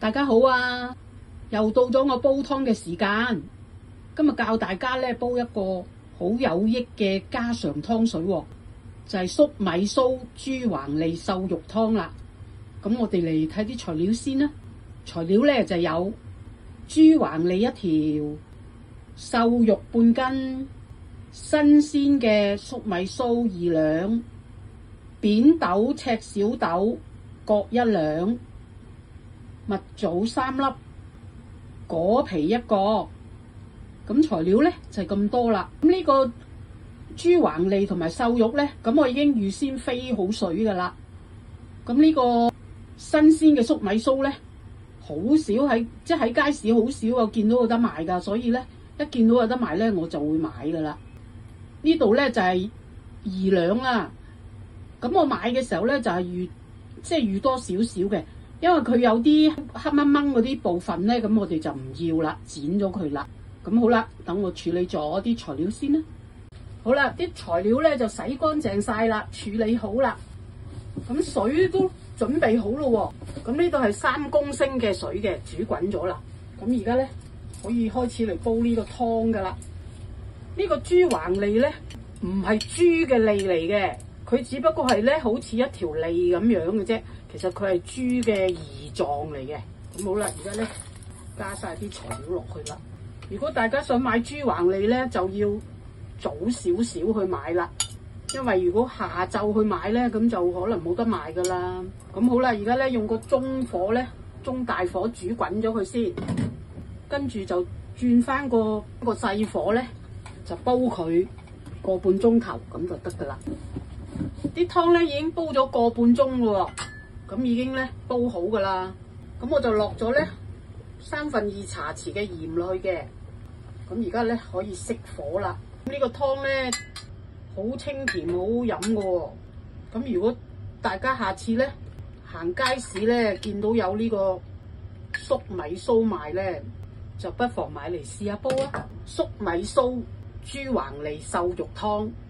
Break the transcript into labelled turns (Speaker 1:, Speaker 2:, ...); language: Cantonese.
Speaker 1: 大家好啊！又到咗我煲湯嘅時間，今日教大家咧煲一個好有益嘅家常湯水喎，就係粟米鬚豬橫脷瘦肉湯啦。咁我哋嚟睇啲材料先啦。材料咧就有豬橫脷一條、瘦肉半斤、新鮮嘅粟米鬚2兩、扁豆赤小豆各1兩、蜜棗3粒、果皮1個。咁材料咧就係咁多啦。咁呢個豬橫脷同埋瘦肉咧，咁我已經預先飛好水噶啦。咁呢個新鮮嘅粟米鬚咧，好少喺街市好少我見到有得賣噶，所以咧一見到有得賣咧，我就會買噶啦。呢度咧就係2兩啦。咁我買嘅時候咧就係預多少少嘅，因為佢有啲黑掹掹嗰啲部分咧，咁我哋就唔要啦，剪咗佢啦。咁好啦，等我處理咗啲材料先啦。好啦，啲材料咧就洗乾淨晒啦，處理好啦。咁水都準備好咯喎。咁呢度係3公升嘅水嘅，煮滾咗啦。咁而家咧可以開始嚟煲呢個湯噶啦。呢個豬橫脷咧唔係豬嘅脷嚟嘅，佢只不過係咧好似一條脷咁樣嘅啫。其實佢係豬嘅胰臟嚟嘅。咁好啦，而家咧加晒啲材料落去啦。如果大家想買豬橫脷咧，就要早少少去買啦。因為如果下晝去買咧，咁就可能冇得賣噶啦。咁好啦，而家咧用個中大火煮滾咗佢先，跟住就轉翻個細火咧，就煲佢個半鐘頭，咁就得噶啦。啲湯咧已經煲咗個半鐘咯喎，咁已經咧煲好噶啦。咁我就落咗咧2/3茶匙嘅鹽落去嘅。咁而家咧可以熄火啦。呢個湯咧好清甜，好好飲噶喎。咁如果大家下次咧行街市咧見到有呢個粟米鬚賣咧，就不妨買嚟試下煲啊！粟米鬚豬橫脷瘦肉湯。